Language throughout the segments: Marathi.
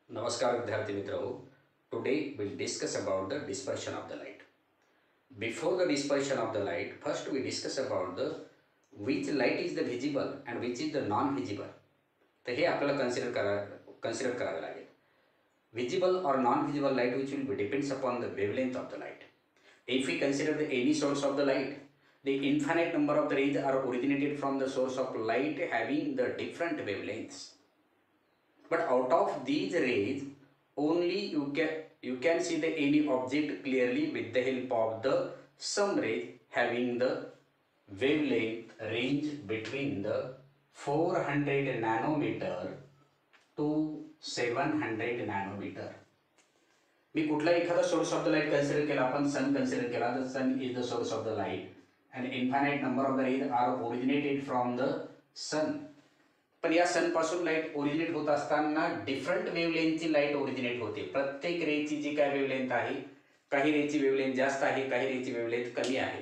Namaskar विद्यार्थी मित्रों. Today we'll discuss about the dispersion of the light. Before the dispersion of the light, first we discuss about the which light is the visible and which is the non-visible. तर हे आपल्याला कन्सिडर करावे लागेल. Visible or non-visible light which will be depends upon the wavelength of the light. If we consider any source of the light, the infinite number of the rays are originated from the source of light having the different wavelengths. But out of these rays, only you can see the any object clearly with the help of the some rays having the wavelength range between the 400 nanometer to 700 nanometer. मी कुठला एखादा source of the light consider केला, आपण सन कन्सिडर केला, the sun is the source of the light and infinite number of the rays are originated from the sun. पण या सन पासून लाईट ओरिजिनेट होत असताना डिफरंट वेवलेंथची लाईट ओरिजिनेट होते. प्रत्येक रेची जी काय वेवलेंथ आहे, काही रेची वेवलेंथ जास्त आहे, काही रेची वेवलेंथ कमी आहे.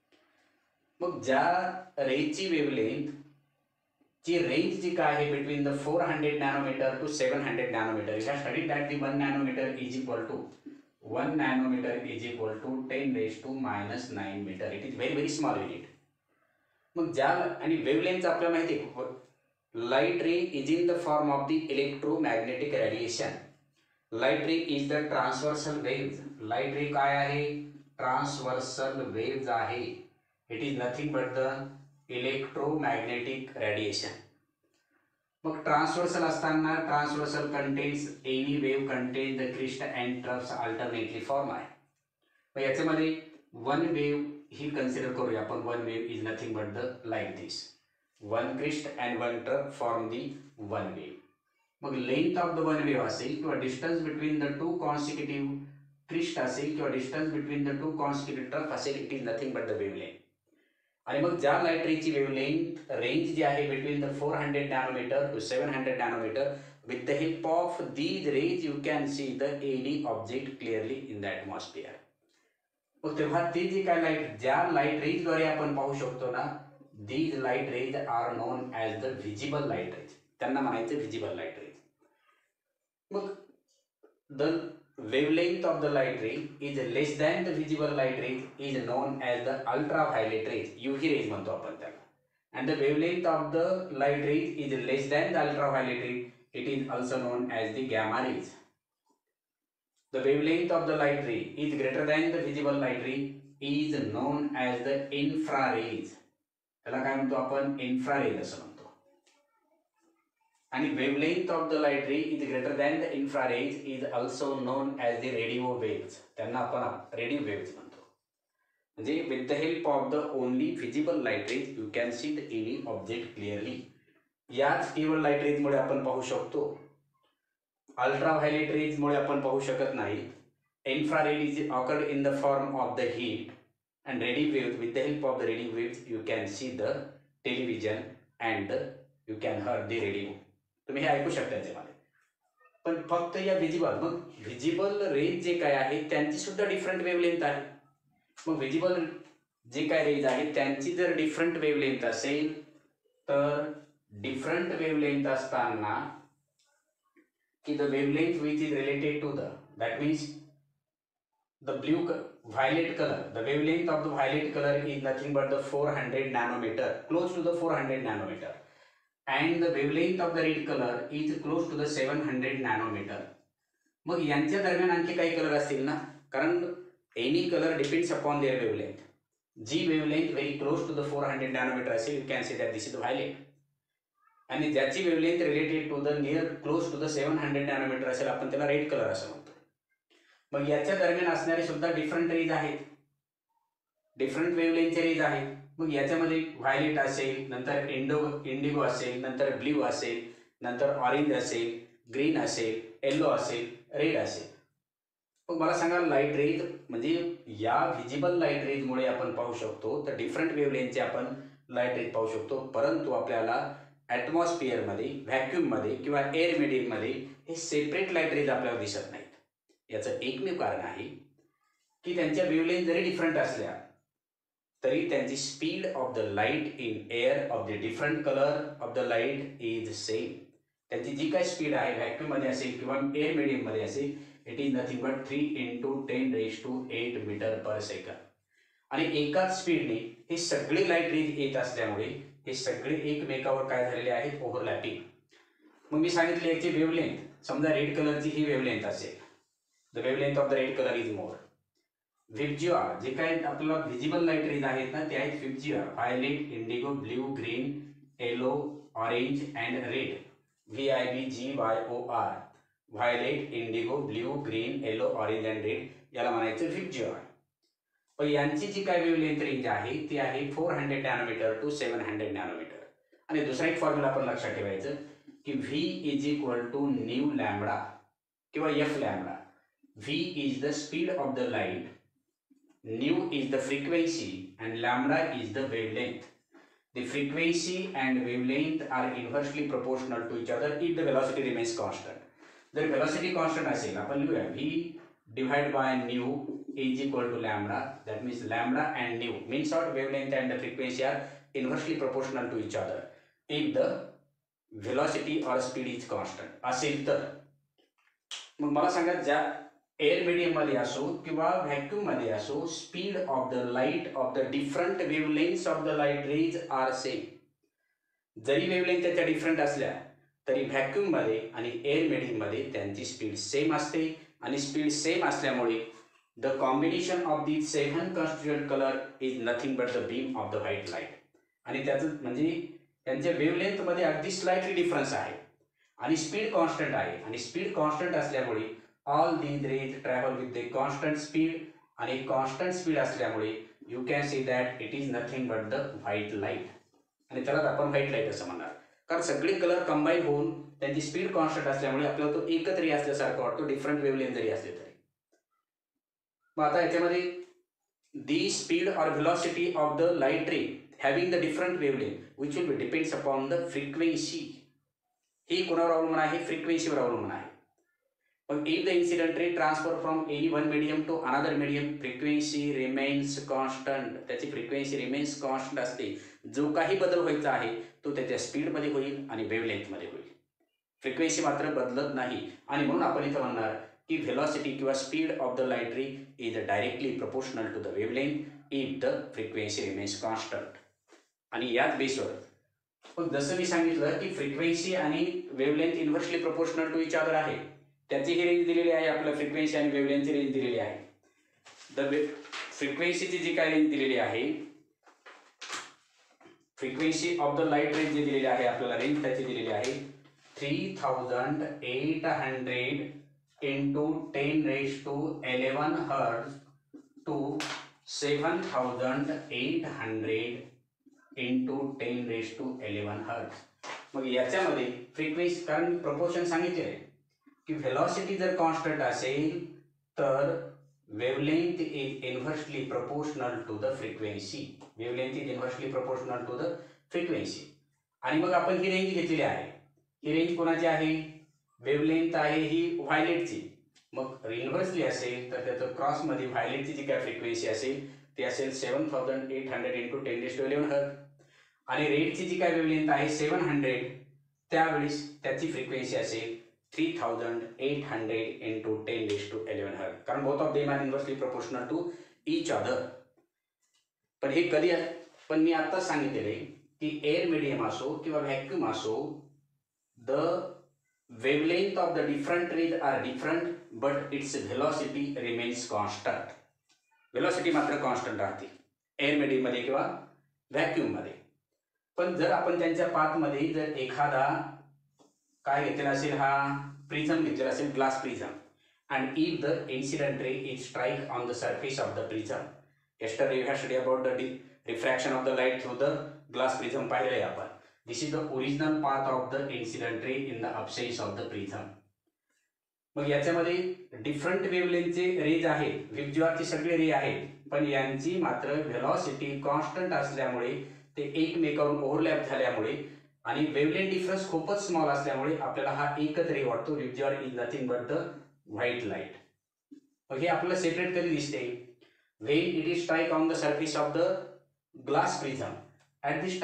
मग ज्या रेची वेवलेंथ ची रेंज जी काय आहे between the 400 nanometre to 700 nanometre, you have studied that the 1 nanometre is equal to 1 nanometre is equal to 10⁻⁹ metre. It is very small unit. मग ज्या आणि वेवलेंथ आपल्याला माहिती आहे, light ray is in the form of the electromagnetic radiation. Light ray is the transversal waves. Light ray काय आहे? Transversal waves आहे. It is nothing but the electromagnetic radiation. मग transversal असताना transversal contains any wave contains the crest and troughs alternately form आहे. मग याच्यामध्ये one wave ही कन्सिडर करूया आपण. one wave is nothing but the like this. One crest and one trough form the one wave. मग length of the one wave असेल किंवा distance between the two consecutive crest असेल किंवा distance between the two consecutive trough असेल, it is nothing but the wavelength. आणि मग ज्या लाईट रेची वेवलेंथ रेंज जी आहे between the 400 nanometre to 700 nanometre, with the help of these rays you can see the any object clearly in the atmosphere. मग तेव्हा ती जी काय लाईट, ज्या लाईट रेजद्वारे आपण पाहू शकतो ना, these light rays are known as the visible light rays. त्यांना म्हणायचं visible light rays. मग the wavelength of the light ray is less than the visible light rays is known as the ultraviolet rays. UV rays म्हणतो आपण त्याला. And the wavelength of the light rays is less than the ultraviolet rays. It is also known as the gamma rays. The wavelength of the light ray is greater than the visible light ray is known as the infrared. त्याला काय म्हणतो आपण? इन्फ्रारेड असं म्हणतो. आणि wavelength of the light ray is greater than the infrared is also known as the radio waves. त्यांना आपण रेडिओ वेव्स म्हणतो. म्हणजे with the help of the only visible light rays you can see the any object clearly. याच केवळ लाईट रेजमुळे आपण पाहू शकतो. अल्ट्राव्हायलेट रेजमुळे आपण पाहू शकत नाही. Infrared is occurred in the form of the heat. And radio waves, with the help of the radio waves you can see the television and you can hear the radio. तुम्ही हे ऐकू शकता याच्यामध्ये. पण फक्त या व्हिजिबल, मग व्हिजिबल रेज जे काय आहे त्यांची सुद्धा डिफरंट वेवलेंथ आहे. मग व्हिजिबल जे काय रेज आहे त्यांची जर डिफरंट वेवलेंथ असेल तर डिफरंट वेवलेंथ असताना की the wavelength which is related to the, that means the blue violet color, the wavelength of the violet color is nothing but the 400 nanometer, close to the 400 nanometer, and the wavelength of the red color is close to the 700 nanometer. मग यांच्या दरम्यान आणखी काही कलर असतील ना, कारण any colour depends upon their wavelength. जी wavelength very close to the 400 nanometre असेल, you can say that this is violet. आणि ज्याची wavelength related to the near close to the 700 nanometre असेल, आपण त्याला रेड कलर असं म्हणतो. मग याच्या दरम्यान असणारे सुद्धा डिफरंट रेज आहेत, डिफरंट वेवलेंथचे रेज आहेत. मग याच्यामध्ये व्हायलेट असेल, नंतर इंडिगो असेल, नंतर ब्ल्यू असेल, नंतर ऑरेंज असेल, ग्रीन असेल, येलो असेल, रेड असेल. मग मला सांगा, लाईट रेज म्हणजे या व्हिजिबल लाईट रेजमुळे आपण पाहू शकतो, तर डिफरंट वेवलेंथचे आपण लाईट रेज पाहू शकतो. परंतु आपल्याला ॲटमॉस्फिअरमध्ये, व्हॅक्यूममध्ये किंवा एअर मीडियममध्ये हे सेपरेट लाईट रेज आपल्याला दिसत नाहीत. याचं एकमेव कारण आहे की त्यांच्या वेवलेंथ जरी डिफरंट असल्या तरी त्यांची speed of the light in air of the different colour of the light is same. त्याची जी काय स्पीड आहे व्हॅक्यूम मध्ये असेल किंवा एअर मीडियम मध्ये असेल, it is nothing but 3 × 10⁸ metre per second. आणि एकाच स्पीडने ही सगळी लाईट रेज येत असल्यामुळे हे सगळे एकमेकावर काय झालेले आहेत, ओव्हरलॅपिंग. मग मी सांगितले याची वेव्हलेंथ, समजा रेड कलरची ही वेव्हलेंथ असेल, the wavelength of the red colour is more. VIBGYOR जे काय आपल्याला व्हिजिबल लाईट रेज आहेत ना ते आहेत VIBGYOR, violet, indigo, blue, green, yellow, orange and red. VIBGYOR, violet, indigo, blue, green, yellow, orange and red, याला म्हणायचं व्हिज्युआर. पण यांची जी काय वेव्हलेंथ रेंज आहे ती आहे 400 नॅनोमीटर टू 700 नॅनोमीटर. आणि दुसरा एक फॉर्म्युला आपण लक्षात ठेवायचं की V is equal to nu lambda किंवा F lambda. V is the speed of the light, nu is the frequency and lambda is the wavelength. The frequency and wavelength are inversely proportional to each other if the velocity remains constant. जर velocity constant असेल आपण लिहूया v divided by nu is equal to lambda, that means lambda and nu means what, wavelength and the frequency are inversely proportional to each other if the velocity or speed is constant असेल तर. मग मला सांगा ज्या एअर मीडियम मध्ये असो किंवा व्हॅक्यूम मध्ये असो, speed of the light of the different wavelengths of the light rays are same. जरी वेव्हलेंथ त्याच्या डिफरंट असल्या तरी व्हॅक्यूम मध्ये आणि एअर मीडियम मध्ये त्यांची स्पीड सेम असते. आणि स्पीड सेम असल्यामुळे the combination of the 7 constituent colour is nothing but the beam of the white light. आणि त्याचं म्हणजे त्यांच्या वेव्हलेंथ मध्ये अगदी स्लाइटली डिफरन्स आहे आणि स्पीड कॉन्स्टंट आहे. आणि स्पीड कॉन्स्टंट असल्यामुळे all these rays travel with the constant speed. आणि constant speed असल्यामुळे you can see that it is nothing but the white light. आणि त्यालाच आपण व्हाईट लाईट असं म्हणणार, कारण सगळे कलर कंबाईन होऊन त्यांची स्पीड कॉन्स्टंट असल्यामुळे आपल्याला तो एकच रे असल्यासारखा वाटतो, डिफरंट वेव्हलेंथ जरी असले तरी. मग आता याच्यामध्ये the speed or velocity of the light ray having the different wavelength which will be depends upon the frequency. ही कोणावर अवलंबून आहे, फ्रिक्वेन्सीवर अवलंबून आहे. But if the incident ray transfer from any one medium to another medium, frequency remains constant. त्याची frequency remains constant असते. जो काही बदल व्हायचा आहे तो त्याच्या स्पीड मध्ये होईल आणि वेव्हलेंथ मध्ये होईल. फ्रिक्वेन्सी मात्र बदलत नाही. आणि म्हणून आपण इथं म्हणणार की व्हेलॉसिटी किंवा speed of the light ray is directly proportional to the wavelength if the frequency remains constant. आणि याच बेसवर पण जसं मी सांगितलं की फ्रिक्वेन्सी आणि wavelength inversely proportional to each other आहे, त्याची ही रेंज दिलेली आहे आपल्याला, फ्रिक्वेन्सी आणि वेव्हलेंथची रेंज दिलेली आहे. द फ्रिक्वेन्सीची जी काय रेंज दिलेली आहे, frequency of the light range जी दिलेली आहे आपल्याला, रेंज त्याची दिलेली आहे 3800 into 10⁻11 hertz to 7800 into 10⁻11 hertz. मग याच्यामध्ये फ्रिक्वेन्सी, कारण प्रोपोर्शन सांगितले आहे की व्हेलॉसिटी जर कॉन्स्टंट असेल तर wavelength is inversely proportional to the frequency. Wavelength is inversely proportional to the frequency. आणि मग आपण ही रेंज घेतलेली आहे. ही रेंज कोणाची आहे, वेव्हलेंथ आहे ही व्हायलेटची. मग इन्व्हर्सली असेल तर त्याचं क्रॉसमध्ये व्हायलेटची जी काय फ्रिक्वेन्सी असेल ती असेल 7800 into 10⁻11 हर्ट्ज. आणि रेडची जी काय वेव्हलेंथ आहे 700, त्यावेळेस त्याची फ्रिक्वेन्सी असेल 3800 into 10⁻11 हर्ट्ज, कारण both of them are inversely proportional to each other. पण हे कधी, पण मी आत्ताच सांगितलेले की एअर मीडियम असो किंवा व्हॅक्यूम असो, the wavelength of the different rays are different but its velocity remains constant. velocity मात्र कॉन्स्टंट राहते एअर मीडियम मध्ये किंवा व्हॅक्यूम मध्ये. पण जर आपण त्यांच्या पाथ मध्ये जर एखादा काय घेतलेला असेल, हा प्रिझम घेतलेला असेल, glass prism, and if the incident ray is strike on the surface of the prism. Yesterday we have studied about the refraction of the light through the glass prism पाहिले आपण. This is the original path of the incident ray in the absence of the prism. मग याच्यामध्ये डिफरंट वेव्हलेंथचे रेज आहेत, व्हिज्युआरचे सगळे रे आहेत, पण यांची मात्र व्हेलॉसिटी कॉन्स्टंट असल्यामुळे ते एकमेकांवर ओव्हरलॅप झाल्यामुळे आणि वेव्हलेंथ डिफरन्स खूपच स्मॉल असल्यामुळे आपल्याला हा एकच रे वाटतो, VIBGYOR is nothing but the white light. मग हे आपल्याला सेपरेट कधी दिसते, when it is strike on the surface of the glass prism. At this time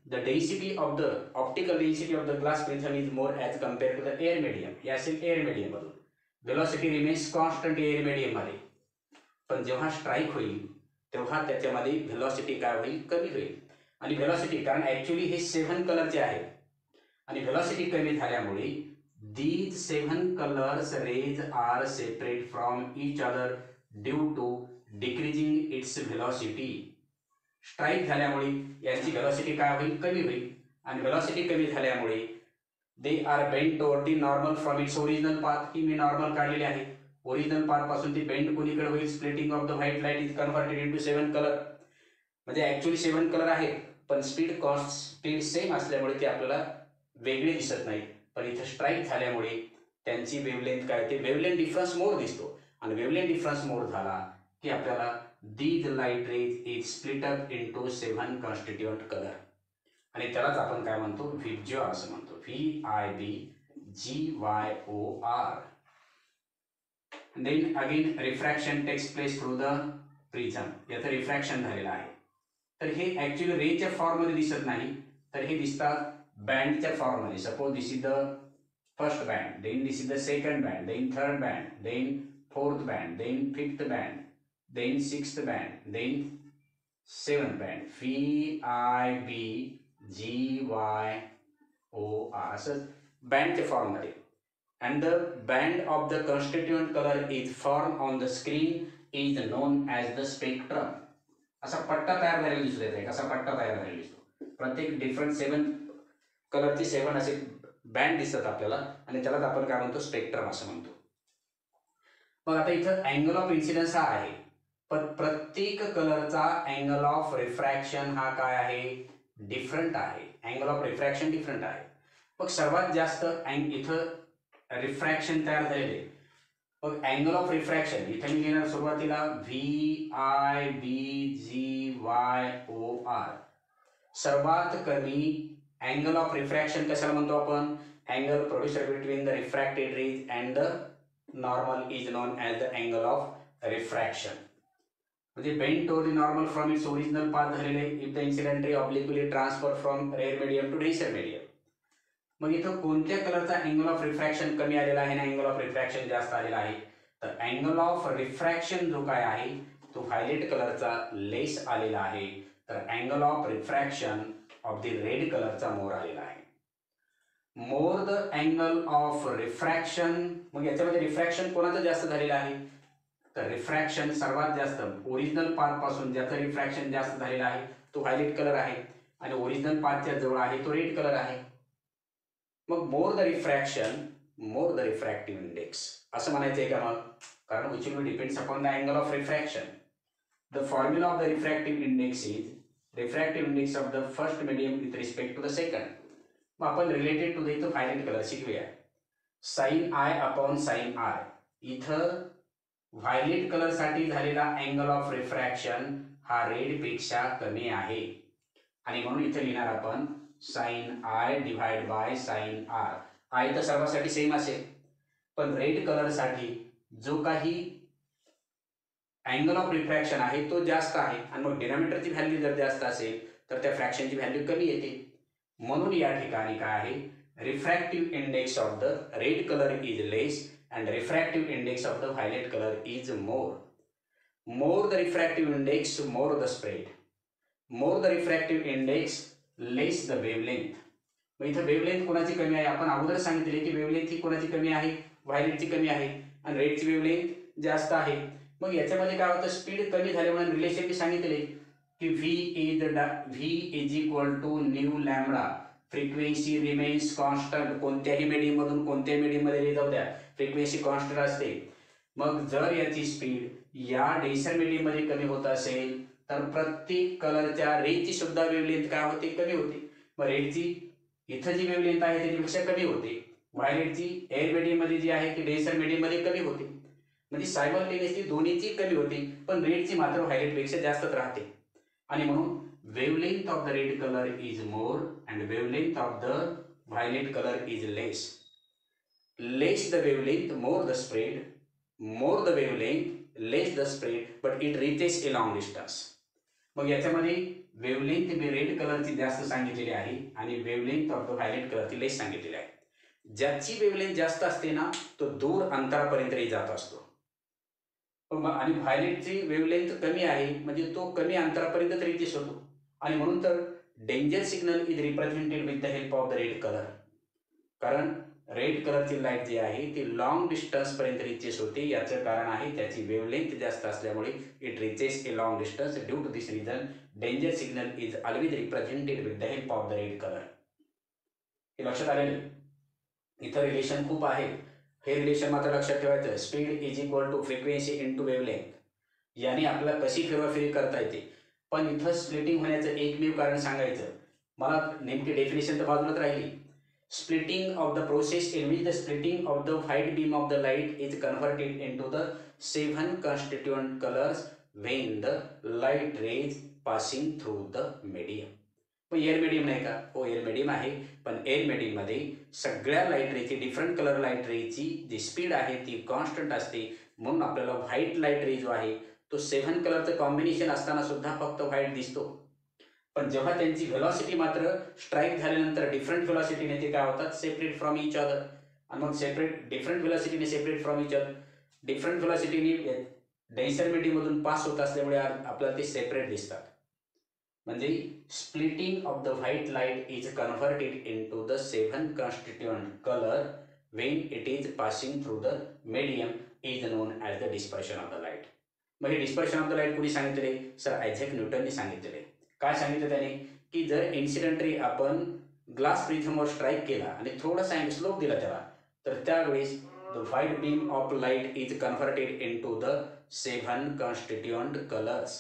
the density of the optical density of the glass prism is more as compared to the air medium. हे असेल एअर medium मधून. Velocity remains constant air medium मध्ये. पण जेव्हा स्ट्राइक होईल तेव्हा त्याच्यामध्ये व्हेलॉसिटी काय होईल, कमी होईल. आणि व्हेलॉसिटी कारण ॲक्च्युअली हे 7 कलरचे आहेत आणि व्हेलॉसिटी कमी झाल्यामुळे these 7 colors rays are separate from each other due to decreasing its velocity. Strike झाल्यामुळे यांची व्हेलॉसिटी काय होईल, कमी होईल. आणि व्हेलॉसिटी कमी झाल्यामुळे they are bend toward the normal from its original path. ही मी नॉर्मल काढलेली आहे. ओरिजिनल पाथ पासून ती बेंड कोणीकडे होईल, splitting of the white light is converted into 7 colour. म्हणजे ऍक्च्युअली 7 कलर आहेत पण स्पीड सेम असल्यामुळे ते आपल्याला वेगळे दिसत नाही. पण इथं स्ट्राइक झाल्यामुळे त्यांची वेवलेंथ काय होते, वेवलेंथ डिफरन्स मोर दिसतो. आणि वेवलेंथ डिफरन्स मोर झाला की आपल्याला these light rays is split up into 7 constituent color. आणि त्यालाच आपण काय म्हणतो, व्हिज्युअर असं म्हणतो. VIBGYOR. Then again refraction takes place through the prism. याचं रिफ्रॅक्शन झालेलं आहे. तर हे ऍक्च्युअली रेच्या फॉर्म मध्ये दिसत नाही, तर हे दिसतात बँडच्या फॉर्म मध्ये. Suppose this is the first band, then this is the second band, then third band, then fourth band, then fifth band, then sixth band, then seventh band. VIBGYOR असं बँडच्या फॉर्म मध्ये. and the band of the constituent color is formed on the screen is known as the spectrum. असा पट्टा तयार झालेला दिसतो. येते कसा पट्टा तयार झालेला दिसतो. प्रत्येक डिफरंट 7 कलरचे 7 असे बँड दिसतात आपल्याला आणि त्यालाच आपण काय म्हणतो, स्पेक्ट्रम असं म्हणतो. मग आता इथं अँगल ऑफ इन्सिडन्स हा आहे, पण प्रत्येक कलरचा अँगल ऑफ रिफ्रॅक्शन हा काय आहे, डिफरंट आहे. अँगल ऑफ रिफ्रॅक्शन डिफरंट आहे. मग सर्वात जास्त इथं रिफ्रॅक्शन तयार झालेले. मग अँगल ऑफ रिफ्रॅक्शन इथं मी घेणार सुरुवातीला VIBGYOR. सर्वात कमी अँगल ऑफ रिफ्रॅक्शन कशाला म्हणतो आपण, angle producer between the refracted rays and the normal is known as the angle of refraction. म्हणजे bend toward the normal from its original path झालेले if the incident ray obliquely transfer from rare medium to denser medium. मग इथं कोणत्या कलरचा अँगल ऑफ रिफ्रॅक्शन कमी आलेला आहे आणि अँगल ऑफ रिफ्रॅक्शन जास्त आलेला आहे, तर अँगल ऑफ रिफ्रॅक्शन जो काय आहे तो व्हायलेट कलरचा लेस आलेला आहे. तर angle of refraction of the red कलरचा मोर आलेला आहे. More the angle of refraction. मग याच्यामध्ये रिफ्रॅक्शन कोणाचं जास्त झालेलं आहे, तर रिफ्रॅक्शन सर्वात जास्त ओरिजिनल पाथ पासून ज्याचं रिफ्रॅक्शन जास्त झालेलं आहे तो व्हायलेट कलर आहे आणि ओरिजिनल पाथच्या जवळ आहे तो रेड कलर आहे. मग more the refraction more the refractive index असं म्हणायचं आहे का मग, कारण which will depends upon the angle of refraction. The formula of the refractive index is refractive index of the first medium with respect to the second. मग आपण रिलेटेड टू द इथं व्हायलेट कलर शिकूया. Sine I upon sine R. इथं व्हायलेट कलर साठी झालेला अँगल ऑफ रिफ्रॅक्शन हा रेड पेक्षा कमी आहे आणि म्हणून इथे लिहिणार आपण sine I divide by sine R. I तर सर्वांसाठी सेम असेल पण रेड कलर साठी जो काही अँगल ऑफ रिफ्रॅक्शन आहे तो जास्त आहे आणि मग डिनॉमिनेटरची व्हॅल्यू जर जास्त असेल तर त्या फ्रॅक्शनची व्हॅल्यू कमी येते. म्हणून या ठिकाणी काय आहे, refractive index of the red colour is less and refractive index of the violet color is more. More the refractive index, more the spread. More the refractive index, less the wavelength. मग इथं वेवलेंथ कोणाची कमी आहे, आपण अगोदर सांगितले की वेवलेंथ ही कोणाची कमी आहे, व्हायलेटची कमी आहे आणि रेडची वेवलेंथ जास्त आहे. मग याच्यामध्ये काय होतं, स्पीड कमी झाल्यामुळे रिलेशन मी सांगितले की V is equal to nu lambda. Frequency remains constant. कोणत्याही मीडियम मधून कोणत्याही मीडियम मध्ये जाऊ द्या, फ्रिक्वेन्सी कॉन्स्टंट असते. मग जर याची स्पीड या डेन्सर मीडियम मध्ये कमी होत असेल तर प्रत्येक कलरच्या रेची सुद्धा वेवलेंथ काय होते, कमी होते. मग रेडची इथं जी वेवलेंथ आहे त्याच्यापेक्षा कमी होते. व्हायलेटची एअर मीडियम मध्ये जी आहे ती डेन्सर मीडियम मध्ये कमी होते. म्हणजे सायमल्टेनियसली दोन्हीची कमी होते पण रेडची मात्र व्हायलेट पेक्षा जास्तच राहते. आणि म्हणून wavelength of the red color is more and wavelength of the violet color is less. Less the wavelength, more the spread. More the wavelength, less the spread, but it reaches a long distance. मग याच्यामध्ये वेवलेंथ मी रेड कलरची जास्त सांगितलेली आहे आणि वेवलेंथ ऑफ द व्हायलेट कलरची लेस सांगितलेली आहे. ज्याची वेवलेंथ जास्त असते ना तो दूर अंतरापर्यंत जात असतो, आणि व्हायलेटची वेवलेंथ कमी आहे म्हणजे तो कमी अंतरापर्यंत रिचेस होतो. आणि म्हणून तर danger signal is represented with the help of the red colour. कारण रेड कलरची लाईट जी आहे ती लॉंग डिस्टन्सपर्यंत रिचेस होते. याचं कारण आहे त्याची वेवलेंथ जास्त असल्यामुळे it reaches a long distance. Due to this reason danger signal is always represented with the help of the red colour. हे लक्षात आलेलं. इथं रिलेशन खूप आहे. हे रिलेशन मात्र लक्षात ठेवायचं. Speed is equal to frequency into wavelength. याने आपल्याला कशी फिरवाफिरी करता येते. पण इथं स्प्लिटिंग होण्याचं एकमेव कारण सांगायचं. मला नेमकी डेफिनेशन तर बाजूलाच राहिली. Splitting of the process in which the splitting of the white beam of the light is converted into the 7 constituent colors when the light rays passing through the medium. पण एअर मीडियम नाही का? हो, एअर मीडियम आहे. पण एअर मीडियममध्ये सगळ्या लाईट रेची, डिफरंट कलर लाईट रेची जी स्पीड आहे ती कॉन्स्टंट असते. म्हणून आपल्याला व्हाईट लाईट रे जो आहे तो 7 कलरचं कॉम्बिनेशन असताना सुद्धा फक्त व्हाईट दिसतो. पण जेव्हा त्यांची व्हेलॉसिटी मात्र स्ट्राईक झाल्यानंतर डिफरंट व्हेलॉसिटीने ते काय होतात, सेपरेट फ्रॉम इच अदर. आणि मग डिफरंट व्हेलॉसिटीने separate from each other, different व्हेलॉसिटीने डेन्सर मीडियममधून पास होत असल्यामुळे आपल्याला ते सेपरेट दिसतात. म्हणजे splitting of the white light is converted into the 7 constituent colour when it is passing through the medium is known as the dispersion of the light. मग हे डिस्पर्शन ऑफ द लाईट कोणी सांगितले? सर आयझॅक न्यूटनने सांगितलेले. काय सांगितलं त्याने की जर इन्सिडेंट रे आपण ग्लास प्रिझमवर स्ट्राईक केला आणि थोडासा स्लोप दिला त्याला, तर त्यावेळेस the white beam of light is converted into the 7 constituent colours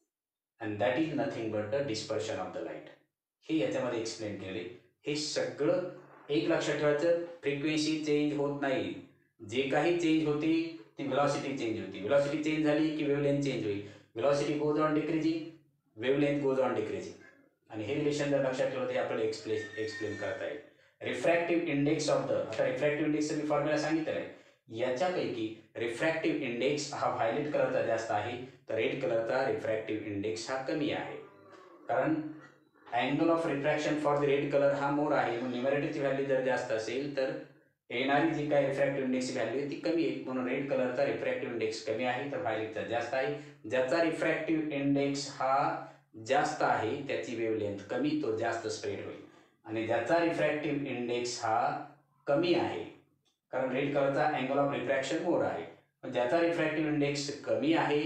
and that is nothing but the dispersion of the light. हे याच्यामध्ये एक्सप्लेन केले. हे सगळं एक लक्षात ठेवायचं. फ्रिक्वेन्सी चेंज होत नाही. जे काही चेंज होती ती व्हेलॉसिटी चेंज होती. व्हेलॉसिटी चेंज झाली की वेवलेंथ चेंज होईल. Velocity goes on decreasing, wavelength goes on decreasing. आणि हे रिलेशन जर लक्षात ठेवलं तर आपल्याला एक्सप्लेन करता येईल. रिफ्रॅक्टिव्ह इंडेक्स ऑफ द, आता रिफ्रॅक्टिव्ह इंडेक्सचा मी फॉर्म्युला सांगितलेला आहे. याच्यापैकी रिफ्रॅक्टिव्ह इंडेक्स हा व्हायलेट कलरचा जास्त आहे, तर रेड कलरचा रिफ्रॅक्टिव्ह इंडेक्स हा कमी आहे. कारण angle of refraction for the red colour हा मोर आहे. मग न्यूमरेटरची व्हॅल्यू जर जास्त असेल तर येणारी जी काय रिफ्रॅक्टिव्ह इंडेक्सची व्हॅल्यू आहे ती कमी आहे. म्हणून रेड कलरचा रिफ्रॅक्टिव्ह इंडेक्स कमी आहे तर व्हायलेटचा जास्त आहे. ज्याचा रिफ्रॅक्टिव्ह इंडेक्स हा जास्त आहे त्याची वेवलेंथ कमी, तो जास्त स्प्रेड होईल. आणि ज्याचा रिफ्रॅक्टिव्ह इंडेक्स हा कमी आहे, कारण रेड कलरचा अँगल ऑफ रिफ्रॅक्शन मोर आहे, पण ज्याचा रिफ्रॅक्टिव्ह इंडेक्स कमी आहे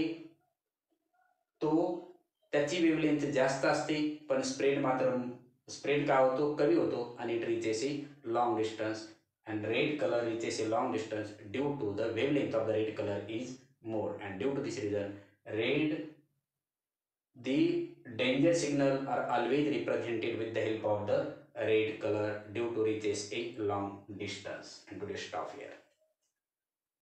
तो त्याची वेवलेंथ जास्त असते, पण स्प्रेड काय होतो, कमी होतो. आणि it reaches a long distance and red color reaches a long distance due to the wavelength of the red color is more, and due to this reason the danger signal are always represented with the help of the red color due to reaches a long distance. And today stop here.